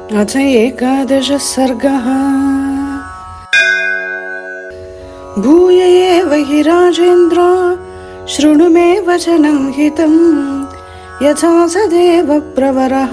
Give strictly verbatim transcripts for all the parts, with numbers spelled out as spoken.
अथ एकादशः सर्गः। भूय एव हि राजेन्द्र शृणु मे वचनं हितं, यथा स देवप्रवरः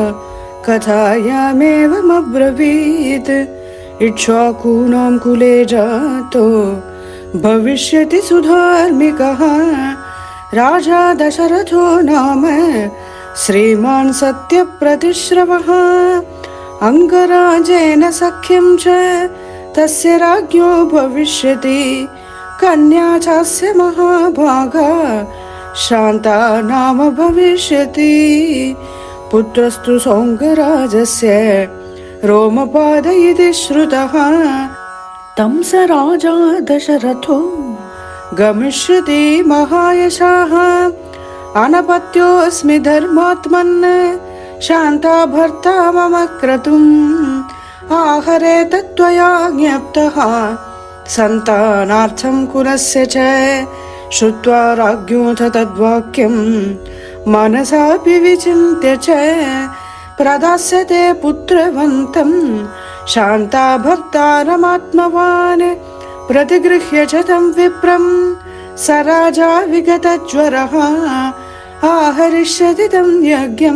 कथायामेवमब्रवीत्। इक्ष्वाकूणां कुले जातो भविष्यति सुधार्मिकः, राजा दशरथो नाम श्रीमान् सत्यप्रतिश्रवः। अंगराजेन सख्यं च तस्य राज्ञो भविष्यति, कन्या चास्य महाभागा शान्ता नाम भविष्यति। पुत्रस्तु सौङ्गराजस्य रोमपाद इति श्रुतः, तं स राजा दशरथो गमिष्यति महायशः। अनपत्योऽस्मि धर्मात्मन् शान्ता भर्ता मम क्रतुम्, आहरे तत्त्वया ज्ञप्तः सन्तानार्थं कुलस्य च। श्रुत्वा राज्ञोऽथ तद्वाक्यं मनसापि विचिन्त्य च, प्रदास्यते पुत्रवन्तं शान्ता भर्तारमात्मवान्। प्रतिगृह्य च तं विप्रं स राजा विगतज्वरः, आहरिष्यति तं यज्ञं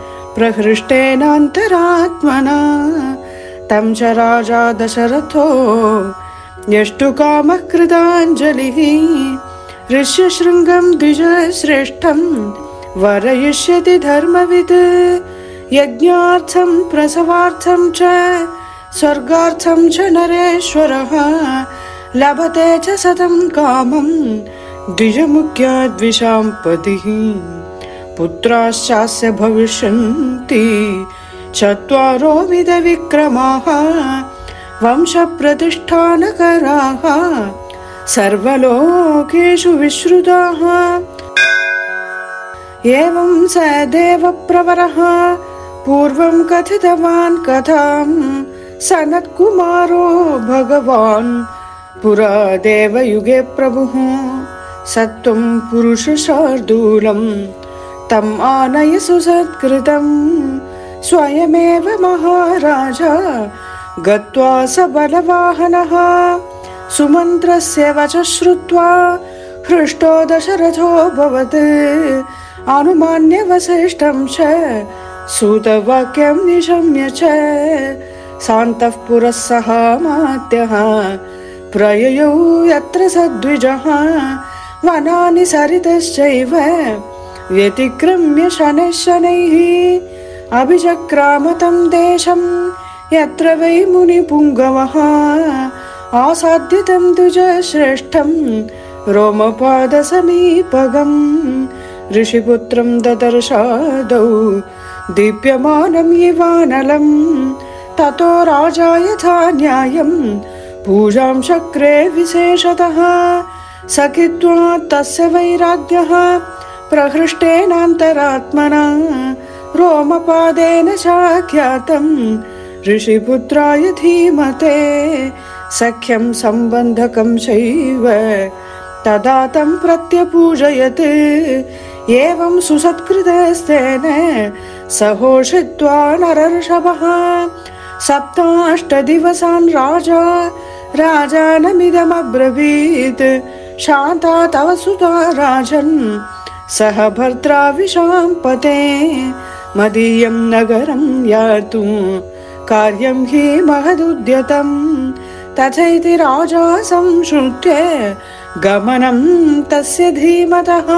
प्रहृष्टेनान्तरात्मना। तं च राजा दशरथो यष्टुकामः कृताञ्जलिः, ऋष्यशृङ्गं द्विजश्रेष्ठं वरयिष्यति धर्मवित्। यज्ञार्थं प्रसवार्थं च स्वर्गार्थं च नरेश्वरः, लभते च सतं कामं द्विजमुख्याद्विषां पतिः। पुत्राश्चास्य भविष्यन्ति चत्वारो विधविक्रमाः, वंशप्रतिष्ठानकराः सर्वलोकेषु विश्रुताः। एवं स देवप्रवरः पूर्वं कथितवान् कथां, सनत्कुमारो भगवान् पुरा देवयुगे प्रभुः। सत्त्वं पुरुषशार्दूलं तम् आनय सुसत्कृतं, स्वयमेव महाराजा गत्वा स बलवाहनः। सुमन्त्रस्य वचः श्रुत्वा हृष्टो दशरथोऽभवत्, अनुमान्य वसिष्ठं च सूतवाक्यं निशम्य च। सान्तः पुरः सहामात्यः प्रययौ यत्र सद्विजः, वनानि सरितश्चैव व्यतिक्रम्य शनैः शनैः। अभिचक्राम तं देशं यत्र वै मुनिपुङ्गवः, आसाद्य तं द्विजश्रेष्ठं रोमपादसमीपगम्। ऋषिपुत्रं ददर्शादौ दीप्यमानं इवानलं, ततो राजा यथा न्यायं पूजां चक्रे विशेषतः। सखित्वा तस्य वैराग्यः प्रहृष्टेनान्तरात्मना, रोमपादेन चाख्यातं ऋषिपुत्राय धीमते। सख्यं सम्बन्धकं चैव तदा तं प्रत्यपूजयत्, एवं सुसत्कृतस्तेन सहोषित्वा नरर्षभः। सप्ताष्टदिवसान् राजा राजानमिदमब्रवीत्, शान्ता तव सुता राजन् सह भर्त्रा विशाम्पते। मदीयं नगरं यातुं कार्यं हि महदुद्यतं, तथैति राजा संश्रुत्य गमनं तस्य धीमतः।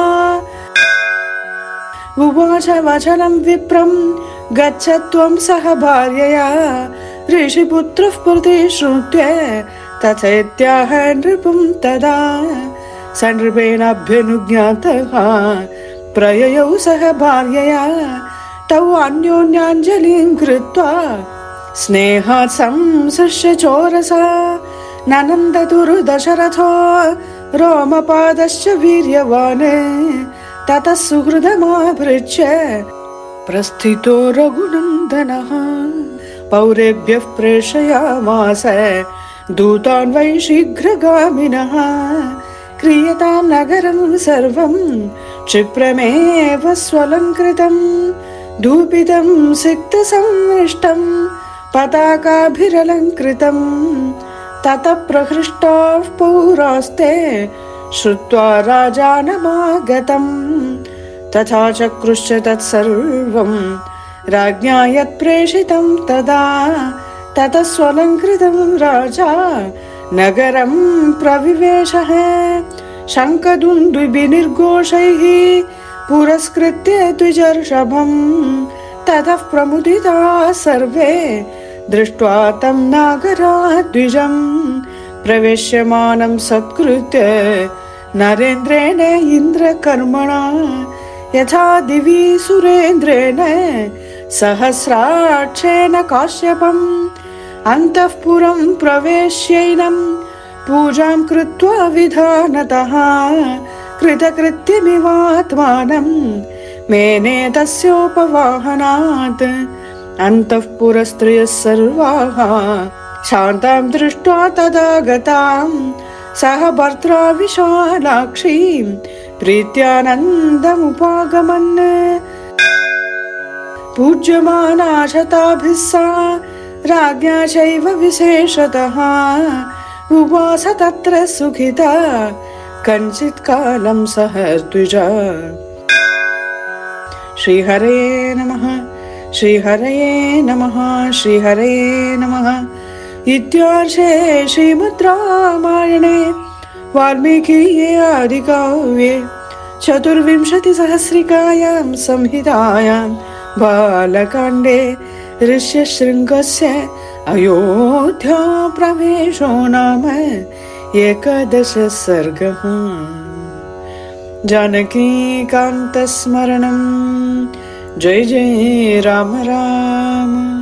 उवाच वचनं विप्रं गच्छ त्वं सह भार्यया, ऋषिपुत्रः प्रतिश्रुत्य तथैत्याह नृपं तदा। स नृपेणाभ्यनुज्ञातः प्रययौ सह भार्यया, तौ अन्योन्याञ्जलिं कृत्वा स्नेहात् संसृश्य चोरसा। ननन्दतुरु दशरथो रोमपादश्च वीर्यवान्, ततः सुहृदमाभृच्य प्रस्थितो रघुनन्दनः। पौरेभ्यः प्रेषयामास दूतान् वै शीघ्रगामिनः, क्रियतां नगरं सर्वं क्षिप्रमेव स्वलङ्कृतं। धूपितं सिक्तसंमृष्टं पताकाभिरलङ्कृतं ततः प्रहृष्टाः पौरास्ते श्रुत्वा राजानमागतं तथा चक्रुश्च तत्सर्वं राज्ञा यत्प्रेषितं तदा ततः स्वलङ्कृतं राजा नगरं प्रविवेशः शङ्खदुन्दुभिर्घोषैः पुरस्कृत्य द्विजर्षभं ततः प्रमुदिताः सर्वे दृष्ट्वा तं नागराद्विजं प्रवेश्यमानं सत्कृत्य नरेन्द्रेण इन्द्रकर्मणा यथा दिवि सुरेन्द्रेण सहस्राक्षेण काश्यपम् अन्तःपुरं प्रवेश्यैनं पूजां कृत्वा विधानतः कृतकृत्यमिवात्मानं मेने तस्योपवाहनात् अन्तःपुरस्त्रियः सर्वाः शान्तां दृष्ट्वा तदा गतां सह भर्त्रा विशालाक्षीं प्रीत्यानन्दमुपागमन् पूज्यमाना शताभिः सा राज्ञा चैव विशेषतः उवास तत्र सुखिता कञ्चित् कालं सह द्विजा। श्रीहरे नमः श्रीहरये नमः श्रीहरये नमः। इत्यार्षे श्रीमद् रामायणे वाल्मीकीये आदिकाव्ये चतुर्विंशतिसहस्रिकायां संहितायां बालकाण्डे ऋष्यशृङ्गस्य अयोध्या प्रवेशो नाम एकादश सर्गः। जानकीकान्तस्मरणं जय जय राम राम।